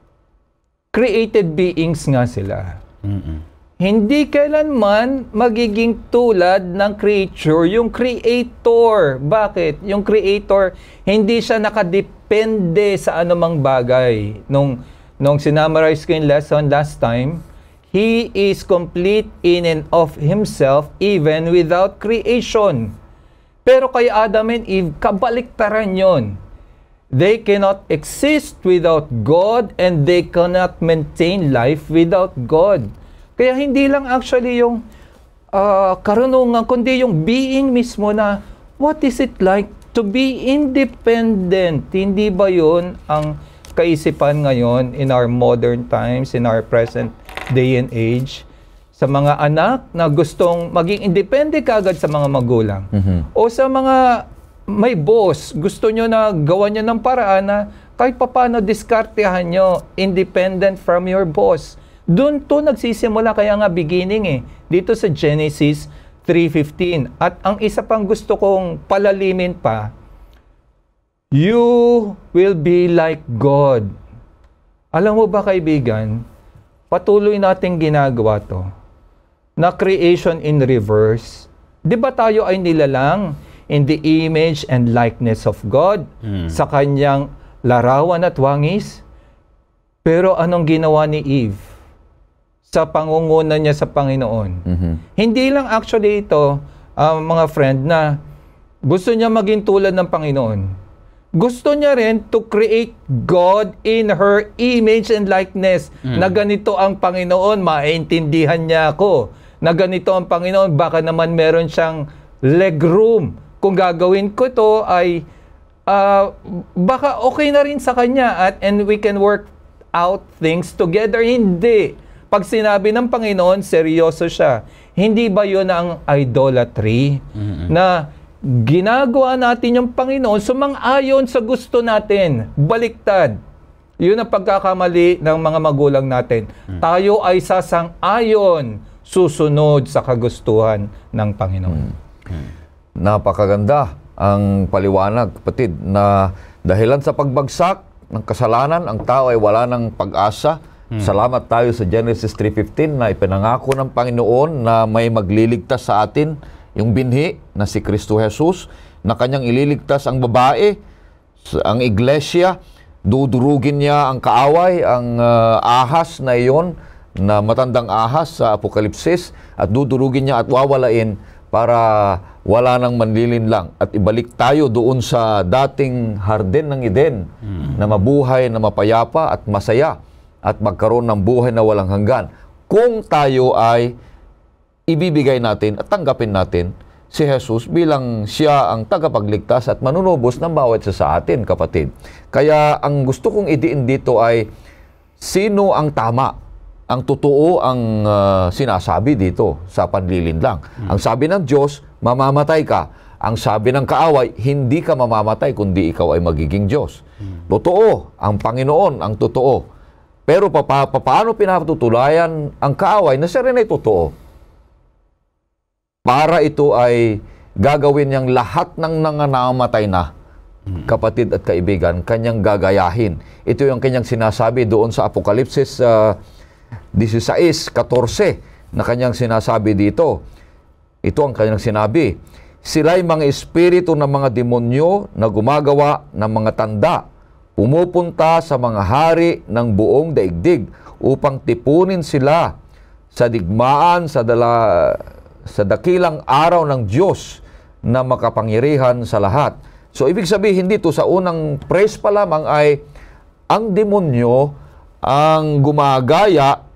created beings nga sila. Mm-mm. Hindi kailanman magiging tulad ng creature yung creator. Bakit? Yung creator, hindi siya nakadepende sa anumang bagay. Nung, nung sinamarize ko yung lesson last time, he is complete in and of himself even without creation. Pero kay Adam and Eve, kabaliktaran yon. They cannot exist without God and they cannot maintain life without God. Kaya hindi lang actually yung uh, karunungan, kundi yung being mismo na what is it like to be independent? Hindi ba yun ang kaisipan ngayon in our modern times, in our present day and age? Sa mga anak na gustong maging independent kagad sa mga magulang. Mm-hmm. O sa mga may boss, gusto nyo na gawan nyo ng paraan na kahit papano diskartehan nyo, independent from your boss. Doon to nagsisimula, kaya nga beginning eh, dito sa Genesis three fifteen. At ang isa pang gusto kong palalimin pa, you will be like God. Alam mo ba kaibigan, patuloy nating ginagawa to, na creation in reverse. Di ba tayo ay nilalang in the image and likeness of God, hmm. sa kanyang larawan at wangis? Pero anong ginawa ni Eve sa pangunguna niya sa Panginoon? Mm-hmm. Hindi lang actually ito, uh, mga friend, na gusto niya maging tulad ng Panginoon. Gusto niya rin to create God in her image and likeness. Mm. Na ganito ang Panginoon, maintindihan niya ako. Na ganito ang Panginoon, baka naman meron siyang legroom. Kung gagawin ko ito ay uh, baka okay na rin sa kanya at and we can work out things together. Hindi. Pag sinabi ng Panginoon, seryoso siya. Hindi ba yun ang idolatry? Mm-hmm. Na ginagawa natin yung Panginoon sumang-ayon sa gusto natin. Baliktad. Yun ang pagkakamali ng mga magulang natin. Mm-hmm. Tayo ay sasang-ayon, susunod sa kagustuhan ng Panginoon. Mm-hmm. Napakaganda ang paliwanag, kapatid, na dahilan sa pagbagsak ng kasalanan, ang tao ay wala ng pag-asa. Hmm. Salamat tayo sa Genesis three fifteen na ipinangako ng Panginoon na may magliligtas sa atin, yung binhi na si Kristo Jesus, na kanyang ililigtas ang babae, ang iglesia, dudurugin niya ang kaaway, ang uh, ahas na iyon, na matandang ahas sa Apokalipsis, at dudurugin niya at wawalain para wala nang manlilinlang at ibalik tayo doon sa dating hardin ng Eden, hmm. na mabuhay, na mapayapa at masaya, at magkaroon ng buhay na walang hanggan. Kung tayo ay ibibigay natin at tanggapin natin si Jesus bilang siya ang tagapagligtas at manunubos ng bawat isa sa atin, kapatid. Kaya ang gusto kong idiin dito ay sino ang tama, ang totoo ang uh, sinasabi dito sa panlilinlang. Hmm. Ang sabi ng Diyos, mamamatay ka. Ang sabi ng kaaway, hindi ka mamamatay kundi ikaw ay magiging Diyos. Hmm. Totoo, ang Panginoon ang totoo. Pero pa, pa, pa, paano pinatutulayan ang kaaway na siya rin ay totoo? Para ito ay gagawin niyang lahat ng nangangamatay na, kapatid at kaibigan, kanyang gagayahin. Ito yung kanyang sinasabi doon sa Apokalipsis uh, sixteen fourteen na kanyang sinasabi dito. Ito ang kanyang sinabi. Sila'y mga espiritu ng mga demonyo na gumagawa ng mga tanda, pumupunta sa mga hari ng buong daigdig upang tipunin sila sa digmaan sa, dala, sa dakilang araw ng Diyos na makapangyarihan sa lahat. So, ibig sabihin dito sa unang phrase pa lamang ay ang demonyo ang gumagaya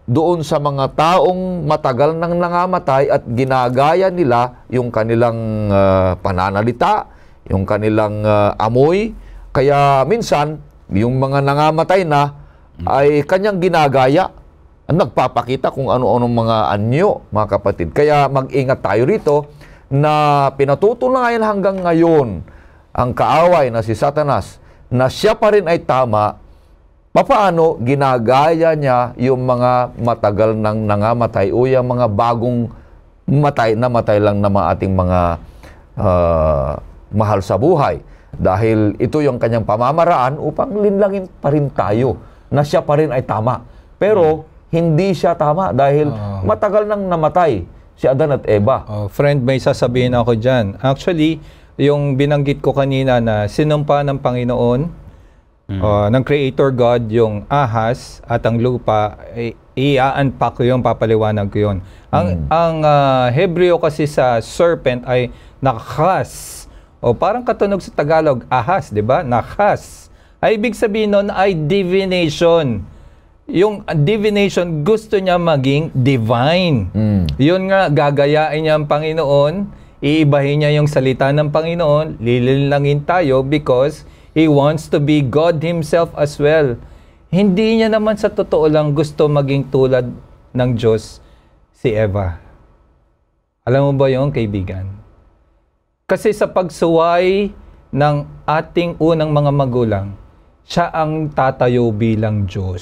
doon sa mga taong matagal nang nangamatay at ginagaya nila yung kanilang uh, pananalita, yung kanilang uh, amoy. Kaya minsan, yung mga nangamatay na ay kanyang ginagaya. Nagpapakita kung ano-anong mga anyo, mga kapatid. Kaya mag-ingat tayo rito na pinatutunayan hanggang ngayon ang kaaway na si Satanas na siya pa rin ay tama. Papaano ginagaya niya yung mga matagal nang nangamatay o yung mga bagong matay na matay lang na mga ating mga uh, mahal sa buhay. Dahil ito yung kanyang pamamaraan upang linlangin pa rin tayo na siya pa rin ay tama. Pero hindi siya tama dahil uh, matagal nang namatay si Adan at Eva. Uh, friend, may sasabihin ako dyan. Actually, yung binanggit ko kanina na sinumpa ng Panginoon, Mm. Uh, ng Creator God, yung ahas at ang lupa, i-unpack ko yung papaliwanag ko yun. Ang, mm. ang uh, Hebreo kasi sa serpent ay nakhas. O parang katunog sa Tagalog, ahas, di ba? Nakhas. Ay ibig sabihin nun ay divination. Yung divination, gusto niya maging divine. Mm. Yun nga, gagayain niya ang Panginoon, iibahin niya yung salita ng Panginoon, lilinlangin tayo because He wants to be God Himself as well. Hindi niya naman sa totoo lang gusto maging tulad ng Diyos si Eva. Alam mo ba yun, kaibigan? Kasi sa pagsuway ng ating unang mga magulang, siya ang tatayo bilang Diyos.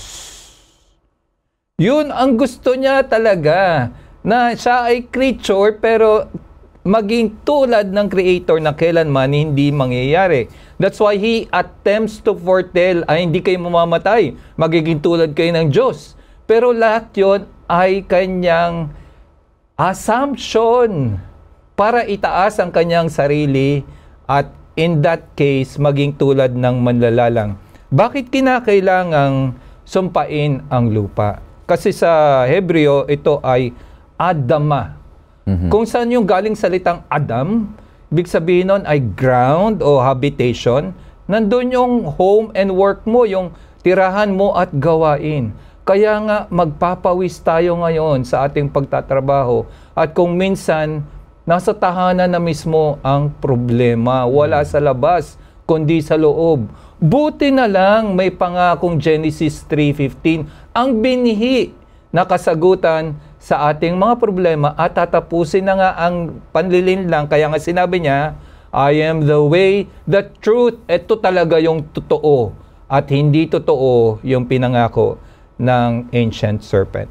Yun ang gusto niya talaga, na siya ay creature pero maging tulad ng Creator na kailanman hindi mangyayari. That's why He attempts to foretell, ay hindi kayo mamamatay, magiging tulad kayo ng Diyos. Pero lahat yon ay kanyang assumption para itaas ang kanyang sarili at in that case, maging tulad ng manlalalang. Bakit kinakailangang sumpain ang lupa? Kasi sa Hebreo, ito ay Adama. Mm-hmm. Kung saan yung galing salitang Adam, ibig sabihin nun ay ground o habitation. Nandun yung home and work mo, yung tirahan mo at gawain. Kaya nga magpapawis tayo ngayon sa ating pagtatrabaho. At kung minsan, nasa tahanan na mismo ang problema. Wala sa labas, kundi sa loob. Buti na lang may pangakong Genesis three fifteen, ang binhi na kasagutan sa ating mga problema at tatapusin na nga ang panlilinlang. Kaya nga sinabi niya, I am the way, the truth. Ito talaga yung totoo at hindi totoo yung pinangako ng ancient serpent.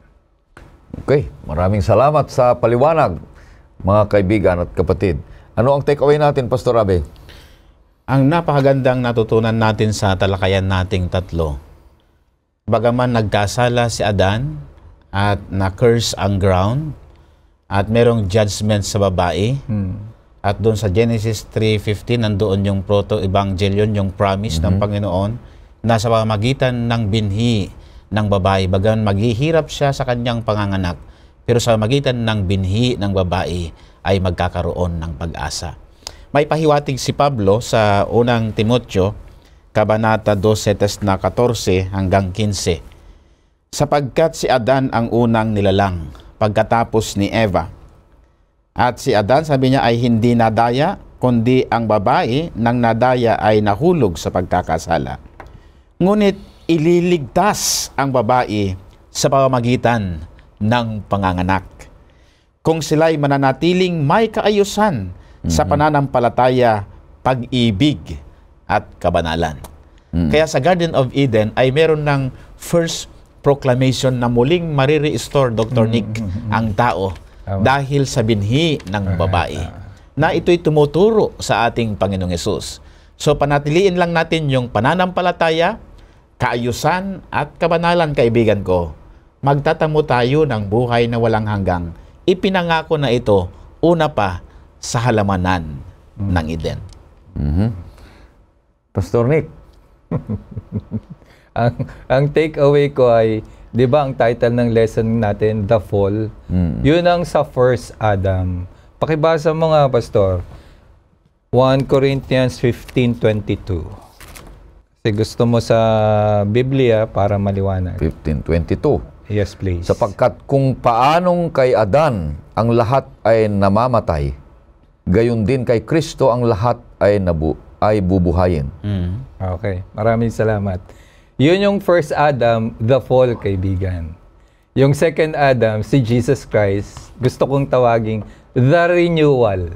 Okay, maraming salamat sa paliwanag, mga kaibigan at kapatid. Ano ang takeaway natin, Pastor Abe? Ang napakagandang natutunan natin sa talakayan nating tatlo, bagaman nagkasala si Adan, at na-curse ang ground, at merong judgment sa babae, hmm. at doon sa Genesis three fifteen, nandoon yung proto-evangelion, yung promise mm-hmm. ng Panginoon, na sa pamamagitan ng binhi ng babae, bagaman maghihirap siya sa kanyang panganganak, pero sa pamamagitan ng binhi ng babae, ay magkakaroon ng pag-asa. May pahiwatig si Pablo sa unang Timoteo, Kabanata twelve, text na fourteen hanggang fifteen. Sapagkat si Adan ang unang nilalang pagkatapos ni Eva. At si Adan, sabi niya, ay hindi nadaya, kundi ang babae nang nadaya ay nahulog sa pagkakasala. Ngunit ililigtas ang babae sa pamamagitan ng panganganak, kung sila'y mananatiling may kaayusan mm-hmm. sa pananampalataya, pag-ibig at kabanalan. Mm-hmm. Kaya sa Garden of Eden ay meron ng first proclamation na muling marireestore, Doctor Nick, mm-hmm. ang tao oh. dahil sa binhi ng babae. Na ito'y tumuturo sa ating Panginoong Hesus. So panatiliin lang natin yung pananampalataya, kaayusan at kabanalan, kaibigan ko. Magtatamo tayo ng buhay na walang hanggang. Ipinangako na ito, una pa sa halamanan mm-hmm. ng Eden. Mm-hmm. Pastor Nick. ang, ang take-away ko ay, di ba ang title ng lesson natin, The Fall? Mm. Yun ang sa First Adam. Pakibasa mo nga, Pastor. First Corinthians fifteen twenty-two. Kasi gusto mo sa Biblia para maliwanag. fifteen twenty-two. Yes, please. Sapagkat kung paanong kay Adan ang lahat ay namamatay, gayon din kay Kristo ang lahat ay, nabu ay bubuhayin. Mm. Okay, maraming salamat. Yun yung first Adam, the fall, kaibigan. Yung second Adam, si Jesus Christ, gusto kong tawaging the renewal.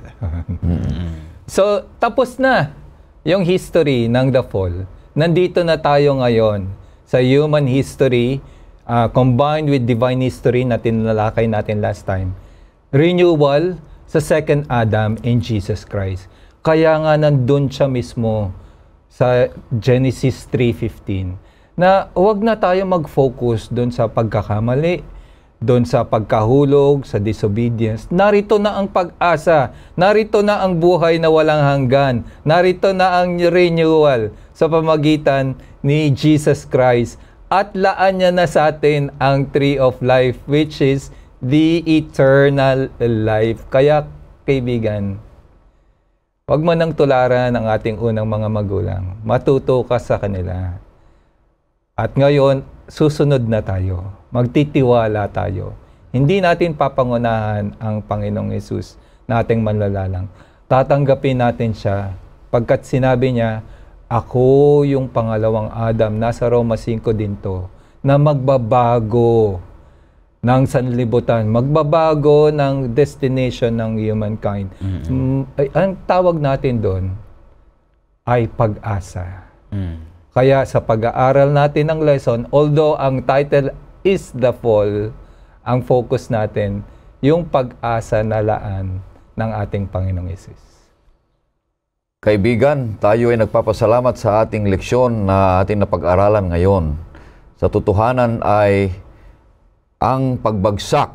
So, tapos na yung history ng the fall. Nandito na tayo ngayon sa human history, uh, combined with divine history na tinalakay natin last time. Renewal sa second Adam in Jesus Christ. Kaya nga nandun siya mismo sa Genesis three fifteen na huwag na tayo mag-focus doon sa pagkakamali, doon sa pagkahulog, sa disobedience. Narito na ang pag-asa, narito na ang buhay na walang hanggan, narito na ang renewal sa pamagitan ni Jesus Christ, at laan niya na sa atin ang tree of life, which is the eternal life. Kaya, kaibigan, huwag mo nang tularan ang ating unang mga magulang. Matuto ka sa kanila. At ngayon, susunod na tayo. Magtitiwala tayo. Hindi natin papangunahan ang Panginoong Hesus na ating manlalalang. Tatanggapin natin siya pagkat sinabi niya, ako yung pangalawang Adam, nasa Roma five din to, na magbabago ng sanlibutan, magbabago ng destination ng humankind. Mm-hmm. Mm, ay, ang tawag natin doon ay pag-asa. Mm. Kaya sa pag-aaral natin ng lesson, although ang title is the fall, ang focus natin yung pag-asa na laan ng ating Panginoong Hesus. Kaibigan, tayo ay nagpapasalamat sa ating leksyon na ating napag-aralan ngayon. Sa totohanan ay ang pagbagsak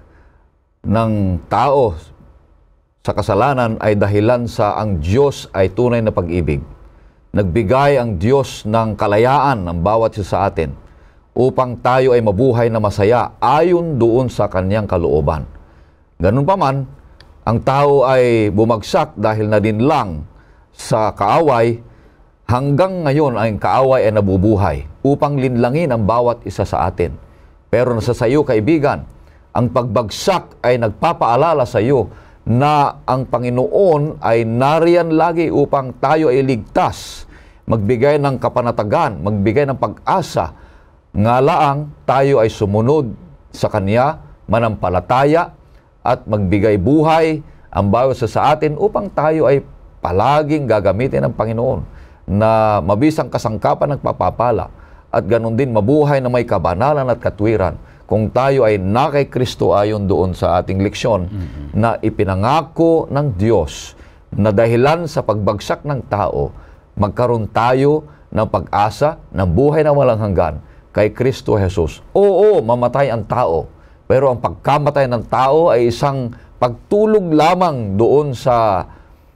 ng tao sa kasalanan ay dahilan sa ang Diyos ay tunay na pag-ibig. Nagbigay ang Diyos ng kalayaan ng bawat isa sa atin upang tayo ay mabuhay na masaya ayon doon sa kanyang kalooban. Ganun pa man, ang tao ay bumagsak dahil nadinlang sa kaaway, hanggang ngayon ang kaaway ay nabubuhay upang linlangin ang bawat isa sa atin. Pero nasa sa iyo, kaibigan, ang pagbagsak ay nagpapaalala sa iyo na ang Panginoon ay nariyan lagi upang tayo ay ligtas, magbigay ng kapanatagan, magbigay ng pag-asa, nga laang tayo ay sumunod sa Kanya, manampalataya, at magbigay buhay ang bawat isa sa atin upang tayo ay palaging gagamitin ng Panginoon na mabisang kasangkapan ng papapala at ganun din mabuhay na may kabanalan at katwiran kung tayo ay na kay Kristo ayon doon sa ating leksyon mm-hmm. na ipinangako ng Diyos na dahilan sa pagbagsak ng tao, magkaroon tayo ng pag-asa ng buhay na walang hanggan kay Kristo Jesus. Oo, mamatay ang tao, pero ang pagkamatay ng tao ay isang pagtulog lamang doon sa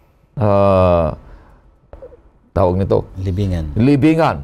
uh, tawag nito? Libingan. Libingan.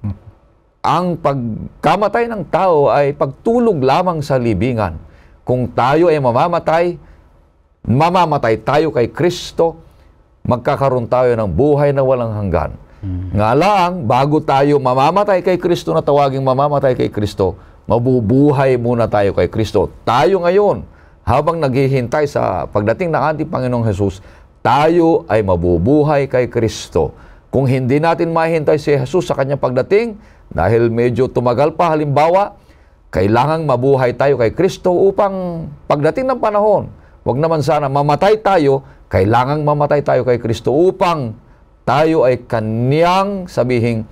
Ang pagkamatay ng tao ay pagtulog lamang sa libingan. Kung tayo ay mamamatay, mamamatay tayo kay Kristo, magkakaroon tayo ng buhay na walang hanggan. Mm-hmm. Nga lang, bago tayo mamamatay kay Kristo na tawaging mamamatay kay Kristo, mabubuhay muna tayo kay Kristo. Tayo ngayon, habang naghihintay sa pagdating ng ating Panginoong Hesus, tayo ay mabubuhay kay Kristo. Kung hindi natin mahintay si Jesus sa kanyang pagdating, dahil medyo tumagal pa, halimbawa, kailangang mabuhay tayo kay Kristo upang pagdating ng panahon, wag naman sana mamatay tayo, kailangang mamatay tayo kay Kristo upang tayo ay Kanyang sabihing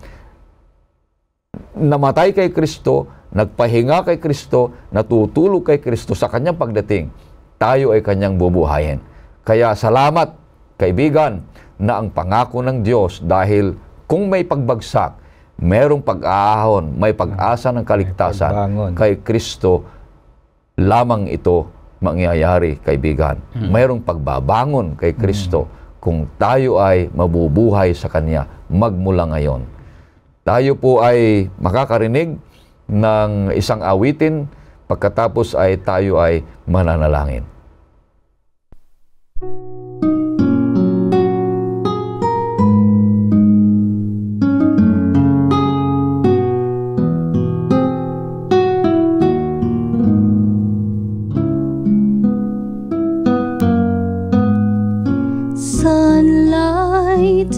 namatay kay Kristo, nagpahinga kay Kristo, natutulog kay Kristo sa Kanyang pagdating, tayo ay Kanyang bubuhayin. Kaya salamat, kaibigan, na ang pangako ng Diyos dahil kung may pagbagsak, merong pag-aahon, may pag-asa ng kaligtasan kay Kristo, lamang ito mangyayari, kaibigan. Hmm. Mayroong pagbabangon kay Kristo hmm. kung tayo ay mabubuhay sa Kanya magmula ngayon. Tayo po ay makakarinig ng isang awitin, pagkatapos ay tayo ay mananalangin.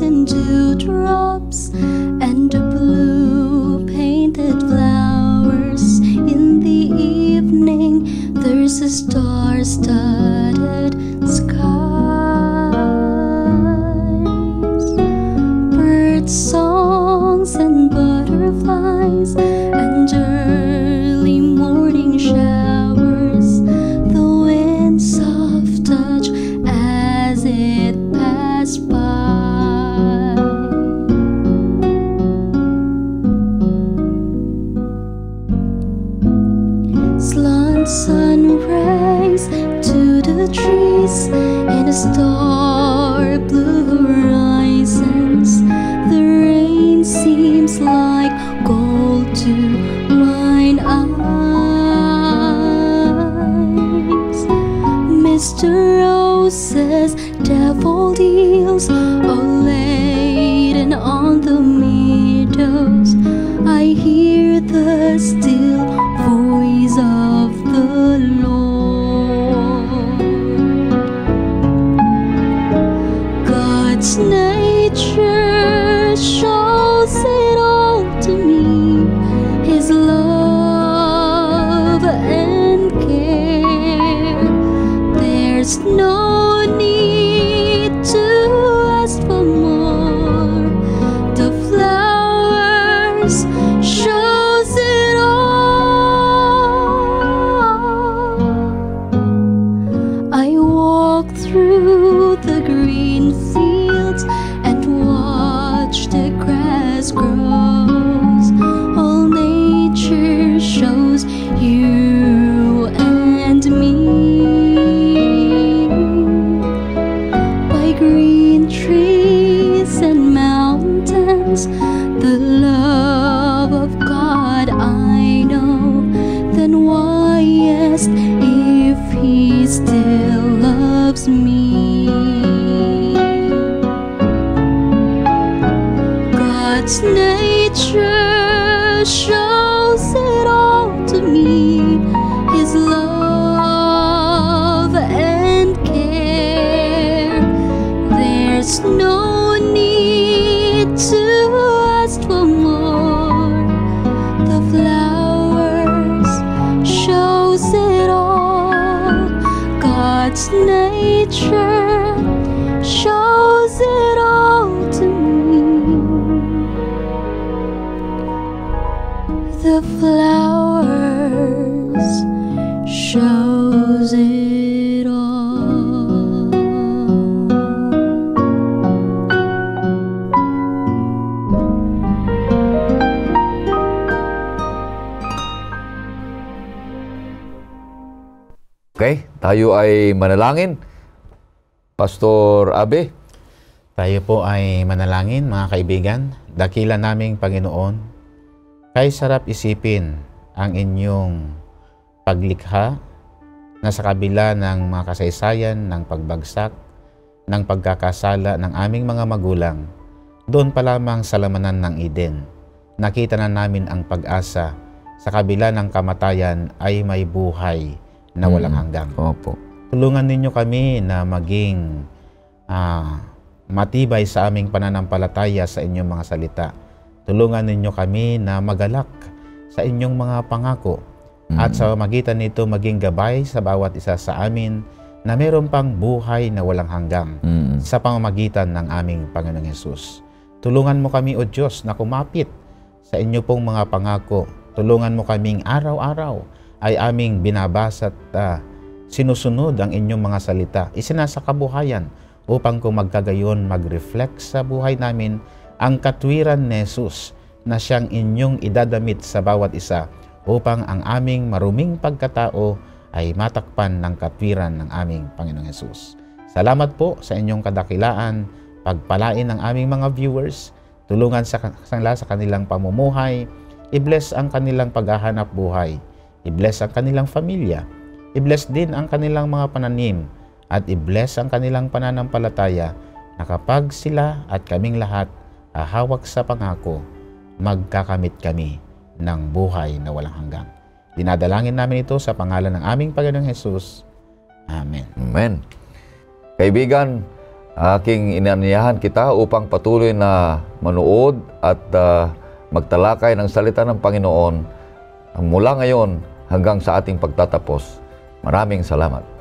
and dewdrops and the blue painted flowers. In the evening there's a star-studded skies, bird songs and butterflies and early morning showers, the wind's soft touch as it passed by. Slant sun rays to the trees in a star blue horizons. The rain seems like gold to mine eyes. Mister Roses, daffodils, all laden on the meadows. I hear the still voice of the Lord. God's nature shows it all to me, His love and care. There's no need to ask for more. The flowers shows it all. I walk through the green fields and watch the grass grows. All nature shows you and me. By green trees and mountains, the love of God I know. Then why ask if He still loves me? God's nature shows it all to me, His love and care. There's no need to ask for more. The flowers shows it all. God's nature shows it all to me. The flowers shows it all. Okay, tayo ay manalangin. Pastor Abe. Tayo po ay manalangin, mga kaibigan. Dakila naming Panginoon, kay sarap isipin ang inyong paglikha na sa kabila ng mga kasaysayan, ng pagbagsak, ng pagkakasala ng aming mga magulang, doon pa lamang sa lamanan ng Eden, nakita na namin ang pag-asa sa kabila ng kamatayan ay may buhay na walang hanggan. Opo. Tulungan ninyo kami na maging ah, matibay sa aming pananampalataya sa inyong mga salita. Tulungan ninyo kami na magalak sa inyong mga pangako at sa magitan nito maging gabay sa bawat isa sa amin na meron pang buhay na walang hanggang Mm. sa pamamagitan ng aming Panginoong Hesus. Tulungan mo kami, O Diyos, na kumapit sa inyo pong mga pangako. Tulungan mo kaming araw-araw ay aming binabasa at uh, sinusunod ang inyong mga salita. Isinasakabuhayan upang kung magkagayon mag-reflect sa buhay namin ang katwiran ni Jesus na siyang inyong idadamit sa bawat isa upang ang aming maruming pagkatao ay matakpan ng katwiran ng aming Panginoong Hesus. Salamat po sa inyong kadakilaan, pagpalain ng aming mga viewers, tulungan sa kanila sa kanilang pamumuhay, i-bless ang kanilang paghahanap buhay, i-bless ang kanilang pamilya, i-bless din ang kanilang mga pananim, at i-bless ang kanilang pananampalataya na kapag sila at kaming lahat ahawak sa pangako, magkakamit kami ng buhay na walang hanggan. Dinadalangin namin ito sa pangalan ng aming Panginoong Hesus. Amen. Amen. Kaibigan, aking inanyahan kita upang patuloy na manood at uh, magtalakay ng salita ng Panginoon mula ngayon hanggang sa ating pagtatapos. Maraming salamat.